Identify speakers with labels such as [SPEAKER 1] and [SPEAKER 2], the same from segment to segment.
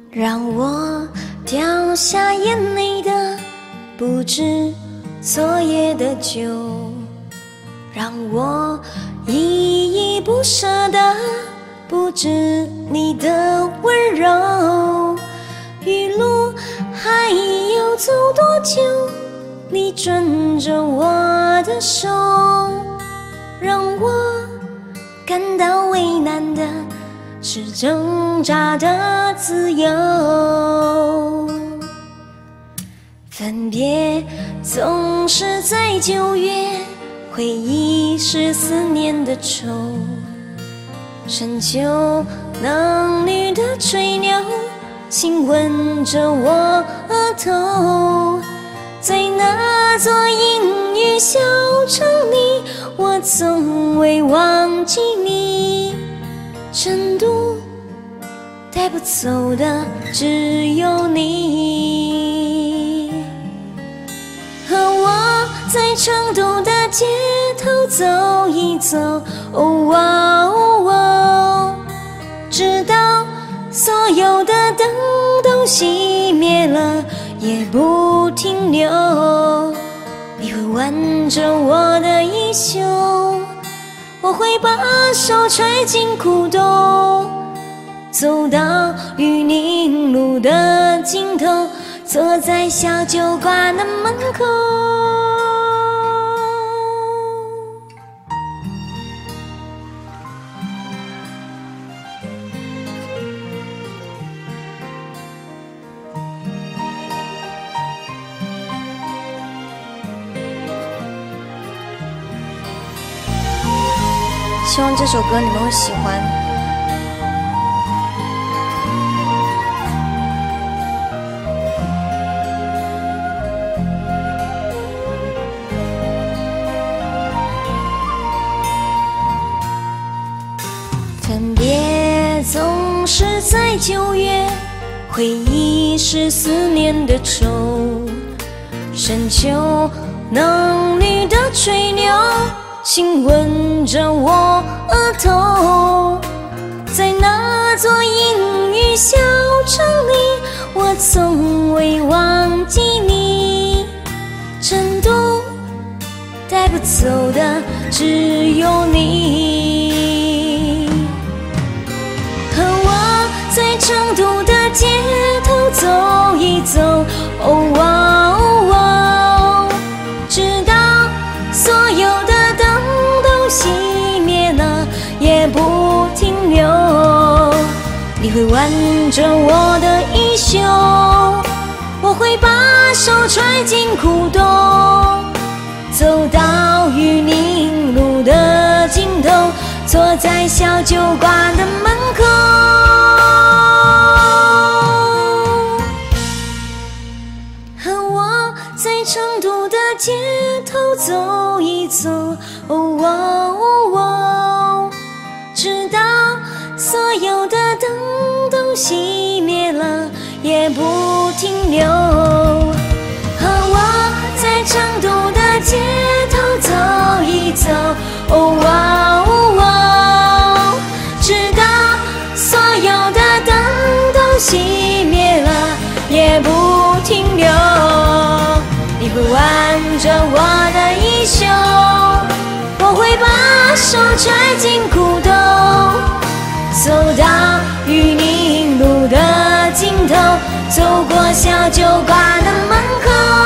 [SPEAKER 1] 让我掉下眼泪的不止昨夜的酒，让我依依不舍的不止你的温柔。余路还要走多久？你抓着我的手，让我感到为难的是挣扎的自由。分别总是在9月，回忆是思念的愁。深秋嫩绿的垂柳，亲吻着我额头。在那座阴雨小城里，我从未忘记你。成都带不走的只有你。和我在成都的街头走一走，哦哦哦，直到所有的灯都熄灭了也不停留。你会挽着我的衣袖，我会把手揣进裤兜，走到玉林路的尽头，坐在小酒馆的门口。希望这首歌你们会喜欢。分别总是在9月，回忆是思念的愁。深秋嫩绿的垂柳，亲吻着我额头。在那座阴雨小城里，我从未忘记你。成都带不走的只有你。和我在成都的街头走一走，哦哦哦，直到所有的灯都熄灭了也不停留。你会挽着我的衣袖，我会把手揣进裤兜，走到玉林路的尽头，坐在小酒馆的门口。和我在成都的街头走一走，哦哦哦，直到所有的灯都熄灭了也不停留。和我在成都的街头走一走，哦哦哦，直到所有的灯都熄灭了也不停留。你会挽着我的衣袖，我会把手揣进裤兜，走到玉林路的尽头，走过小酒馆的门口。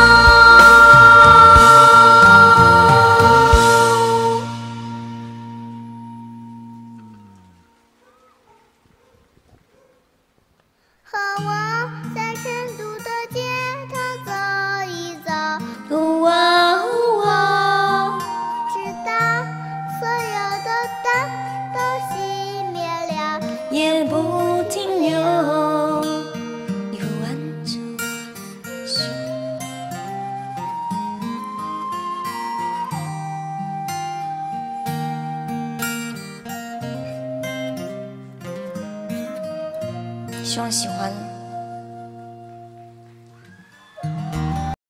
[SPEAKER 2] 和我在成都的街头走一走，
[SPEAKER 1] 哦哦哦，
[SPEAKER 2] 直到所有的灯都熄灭了
[SPEAKER 1] 也不停留。你会挽着我的手，希望喜欢。